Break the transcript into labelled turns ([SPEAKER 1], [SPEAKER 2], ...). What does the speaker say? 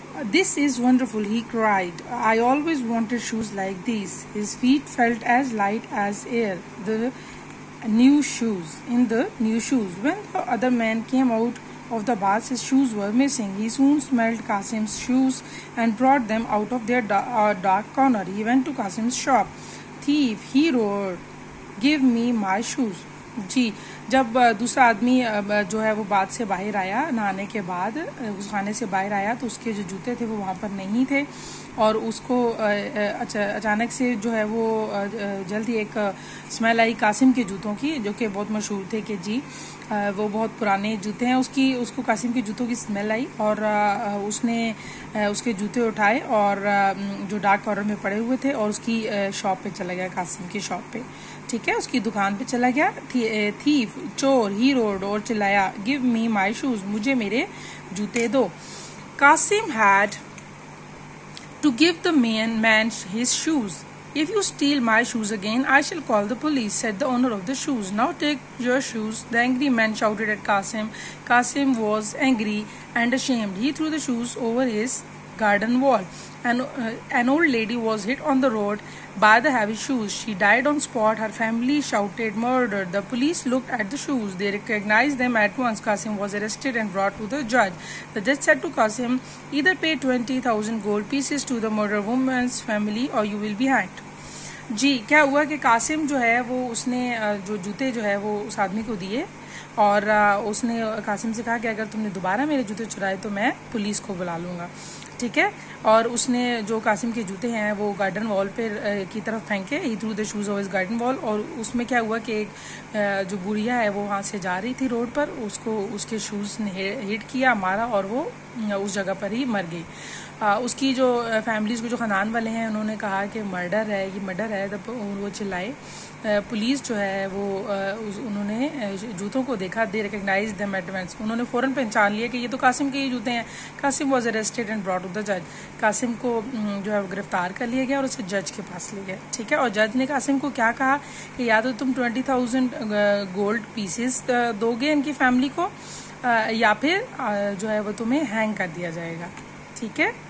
[SPEAKER 1] This is wonderful, he cried. I always wanted shoes like these. His feet felt as light as air. In the new shoes. When the other man came out of the bath, his shoes were missing. He soon smelled Qasim's shoes and brought them out of their dark corner. He went to Qasim's shop. Thief, he roared, give me my shoes. जी, जब दूसरा आदमी जो है वो bath से बाहर आया, नहाने के बाद उस खाने से बाहर आया तो उसके जो जूते थे वो वहाँ पर नहीं थे और उसको अचानक से जो है वो जल्दी एक स्मेल आई कासिम के जूतों की, जो कि बहुत मशहूर थे कि जी वो बहुत पुराने जूते हैं। उसको कासिम के जूतों की स्मेल आई और उसने उसके जूते उठाए और जो डार्क कॉर्नर में पड़े हुए थे और उसकी शॉप पे चला गया, कासिम की शॉप पे, ठीक है, उसकी दुकान पे चला गया। थीफ, चोर, ही रोड और चिल्लाया, गिव मी माई शूज, मुझे मेरे जूते दो। Qasim had to give the man his shoes. If you steal my shoes again, I shall call the police, said the owner of the shoes. Now take your shoes, the angry man shouted at Qasim. Qasim was angry and ashamed. He threw the shoes over his garden wall. An old lady was hit on the road by the heavy shoes. She died on spot. Her family shouted murder. The police looked at the shoes. They recognized them at once. Qasim was arrested and brought to the judge. The judge said to Qasim, either pay 20,000 gold pieces to the murdered woman's family or you will be hanged. जी, क्या हुआ कि कासिम जो है वो उसने जो जूते जो है वो उस आदमी को दिए और उसने कासिम से कहा कि अगर तुमने दोबारा मेरे जूते चुराए तो मैं पुलिस को बुला लूँगा, ठीक है। और उसने जो कासिम के जूते हैं वो गार्डन वॉल पे की तरफ फेंके। He threw the shoes of his garden wall. और उसमें क्या हुआ कि एक जो बुढ़िया है वो वहाँ से जा रही थी रोड पर, उसको उसके शूज ने हिट किया, मारा और वो उस जगह पर ही मर गई। उसकी जो फैमिलीज को जो खानदान वाले हैं उन्होंने कहा कि मर्डर है, ये मर्डर है, तब वो चिल्लाए। पुलिस जो है वो उन्होंने जूतों को देखा, they recognise them at once, उन्होंने फ़ौरन पहचान लिया कि ये तो कासिम के ही जूते हैं। Qasim was arrested and brought to the जज। कासिम को जो है वो गिरफ्तार कर लिया गया और उसे जज के पास ले गया, ठीक है। और जज ने कासिम को क्या कहा कि या तो तुम 20,000 गोल्ड पीसेस दोगे इनकी फैमिली को या फिर जो है वो तुम्हें हैंग कर दिया जाएगा, ठीक है।